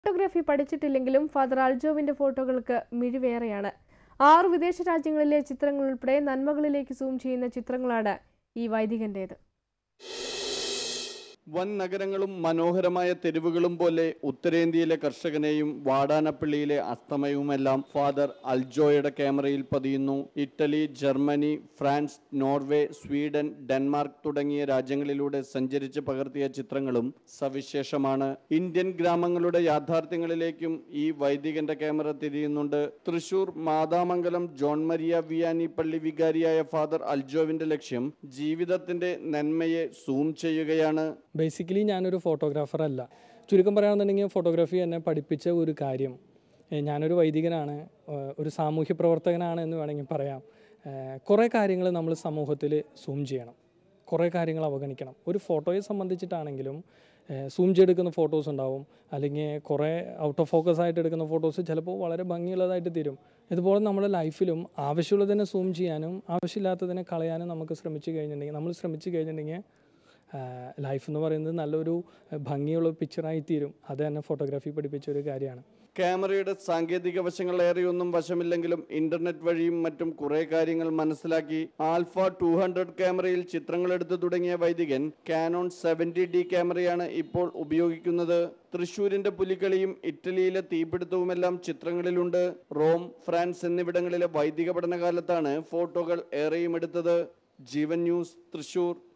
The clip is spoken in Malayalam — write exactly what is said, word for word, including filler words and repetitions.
Photography പഠിച്ചിട്ടില്ലെങ്കിലും father അൽജോവിന്റെ ഫോട്ടോകൾക്ക് മിഴിവേറെയാണ്. ആറ് വിദേശ രാജ്യങ്ങളിലെ ചിത്രങ്ങൾ ഉൾപ്പെടെ നന്മകളിലേക്ക് സൂം ചെയ്യുന്ന ചിത്രങ്ങളാണ് ഈ വൈദികന്റേത്. വൻ നഗരങ്ങളും മനോഹരമായ തെരുവുകളും പോലെ ഉത്തരേന്ത്യയിലെ കർഷകനെയും വാടാനപ്പള്ളിയിലെ അസ്തമയവുമെല്ലാം ഫാദർ അൽജോയുടെ ക്യാമറയിൽ പതിയുന്നു. ഇറ്റലി, ജർമ്മനി, ഫ്രാൻസ്, നോർവേ, സ്വീഡൻ, ഡെൻമാർക്ക് തുടങ്ങിയ രാജ്യങ്ങളിലൂടെ സഞ്ചരിച്ച് പകർത്തിയ ചിത്രങ്ങളും സവിശേഷമാണ്. ഇന്ത്യൻ ഗ്രാമങ്ങളുടെ യാഥാർത്ഥ്യങ്ങളിലേക്കും ഈ വൈദികന്റെ ക്യാമറ തിരിയുന്നുണ്ട്. Thrissur Mathamangalam John Maria Vianney പള്ളി വികാരിയായ ഫാദർ അൽജോവിന്റെ ലക്ഷ്യം ജീവിതത്തിന്റെ നന്മയെ സൂം ചെയ്യുകയാണ്. ബേസിക്കലി ഞാനൊരു ഫോട്ടോഗ്രാഫർ അല്ല. ചുരുക്കം പറയുകയാണെന്നുണ്ടെങ്കിൽ ഫോട്ടോഗ്രാഫി എന്നെ പഠിപ്പിച്ച ഒരു കാര്യം, ഞാനൊരു വൈദികനാണ്, ഒരു സാമൂഹ്യ പ്രവർത്തകനാണ് എന്ന് വേണമെങ്കിൽ പറയാം. കുറേ കാര്യങ്ങൾ നമ്മൾ സമൂഹത്തിൽ സൂം ചെയ്യണം, കുറേ കാര്യങ്ങൾ അവഗണിക്കണം. ഒരു ഫോട്ടോയെ സംബന്ധിച്ചിട്ടാണെങ്കിലും സൂം ചെയ്തെടുക്കുന്ന ഫോട്ടോസ് ഉണ്ടാവും, അല്ലെങ്കിൽ കുറേ ഔട്ട് ഓഫ് ഫോക്കസ് ആയിട്ട് എടുക്കുന്ന ഫോട്ടോസ് ചിലപ്പോൾ വളരെ ഭംഗിയുള്ളതായിട്ട് തീരും. ഇതുപോലെ നമ്മുടെ ലൈഫിലും ആവശ്യമുള്ളതിനെ സൂം ചെയ്യാനും ആവശ്യമില്ലാത്തതിനെ കളയാനും നമുക്ക് ശ്രമിച്ചു കഴിഞ്ഞിട്ടുണ്ടെങ്കിൽ നമ്മൾ ശ്രമിച്ചു കഴിഞ്ഞിട്ടുണ്ടെങ്കിൽ ലൈഫ് എന്ന് പറയുന്നത് നല്ലൊരു ഭംഗിയുള്ള പിക്ചറായി തീരും. അത് തന്നെ ഫോട്ടോഗ്രാഫി പഠിപ്പിച്ച ഒരു കാര്യമാണ്. ക്യാമറയുടെ സാങ്കേതിക വശങ്ങൾ ഏറെയൊന്നും വശമില്ലെങ്കിലും ഇന്റർനെറ്റ് വഴിയും മറ്റും കുറെ കാര്യങ്ങൾ മനസ്സിലാക്കി ആൽഫ ടു ഹൺഡ്രഡ് ക്യാമറയിൽ ചിത്രങ്ങൾ എടുത്തു തുടങ്ങിയ വൈദികൻ കാനോൺ സെവൻറ്റി ഡി ക്യാമറയാണ് ഇപ്പോൾ ഉപയോഗിക്കുന്നത്. തൃശൂരിന്റെ പുലികളിയും ഇറ്റലിയിലെ തീപിടുത്തവുമെല്ലാം ചിത്രങ്ങളിലുണ്ട്. റോം, ഫ്രാൻസ് എന്നിവിടങ്ങളിലെ വൈദിക പഠനകാലത്താണ് ഫോട്ടോകൾ ഏറെയും എടുത്തത്. ജീവൻ ന്യൂസ്, തൃശൂർ.